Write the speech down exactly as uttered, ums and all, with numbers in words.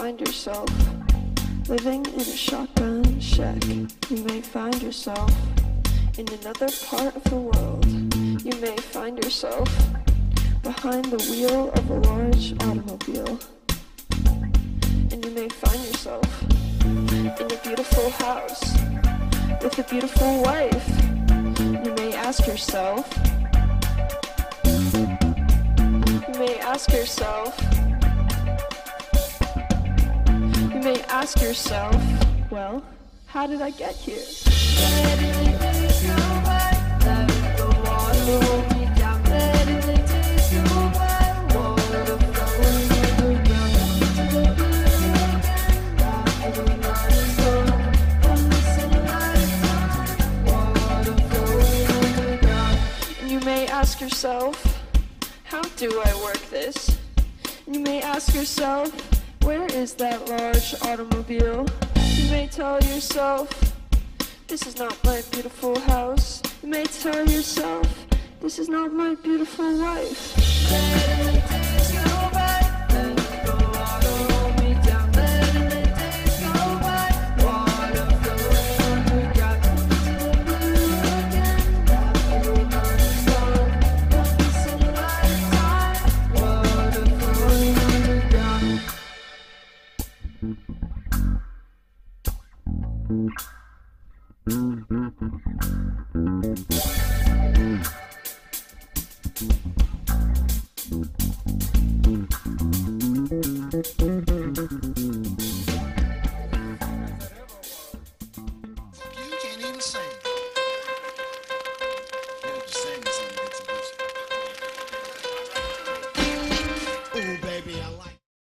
find yourself living in a shotgun shack. You may find yourself in another part of the world. You may find yourself behind the wheel of a large automobile. And you may find yourself in a beautiful house with a beautiful wife. You may ask yourself, you may ask yourself, you may ask yourself, well, how did I get here? You may ask yourself, how do I work this? You may ask yourself, where is that large automobile? You may tell yourself, this is not my beautiful house. You may tell yourself, this is not my beautiful wife. Mm-hmm.